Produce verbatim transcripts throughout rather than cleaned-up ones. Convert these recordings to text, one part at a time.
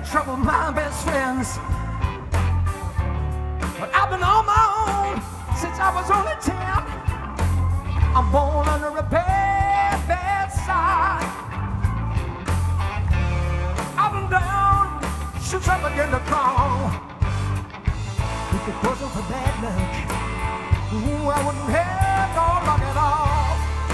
trouble my best friends. But I've been on my own since I was only ten. I'm born under a bad, bad side. I've been down since I began to crawl. If it wasn't for bad luck, ooh, I wouldn't have no luck at all.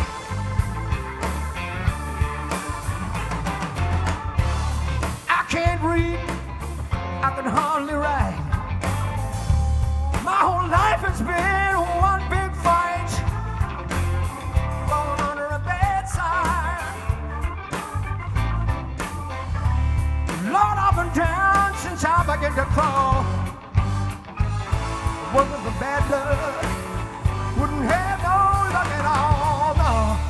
I can't read, I can hardly write. My whole life has been one big fight. Born under a bad sign. Lord, I've been down since I began to crawl. It wasn't for bad luck, wouldn't have no luck at all, no.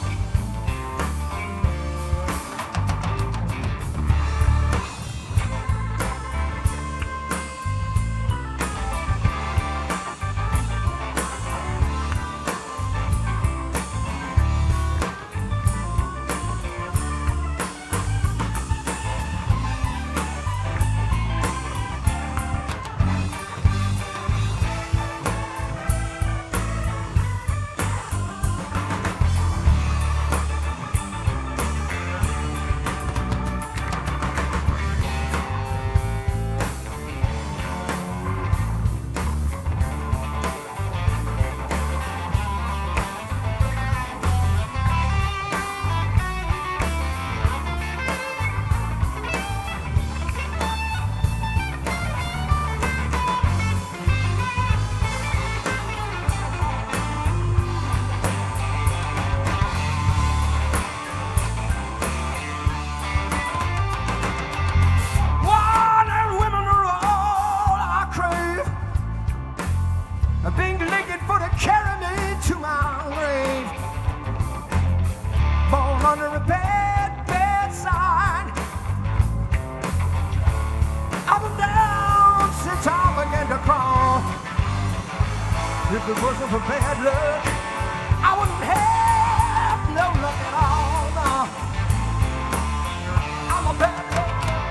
A big Lincoln for to carry me to my grave. Born under a bad, bad sign. I've been down since I began to crawl. If it wasn't for bad luck, I wouldn't have no luck at all, no. I'm a bad luck.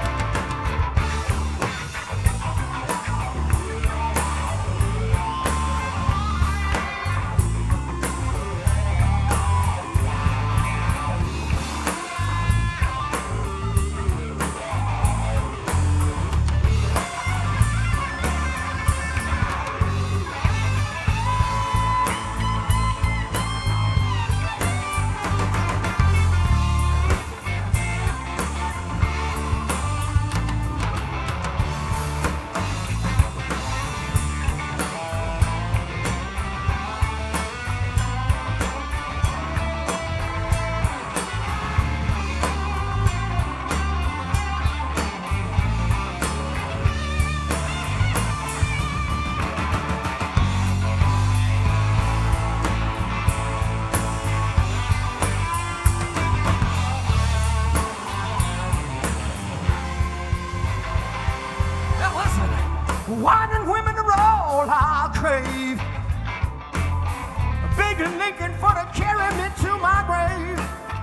Wine and women are all I crave. A big Lincoln for to carry me to my grave.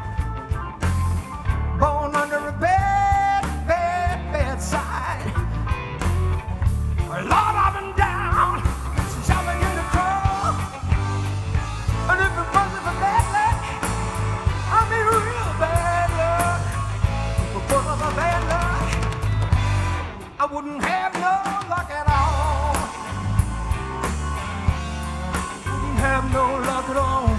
Born under a bad, bad, bad side. Lord, I've been down since I began to crawl. And if it wasn't for bad luck, I'd be real bad luck. If it wasn't for bad luck, I wouldn't have no luck at all. Wouldn't have no luck at all.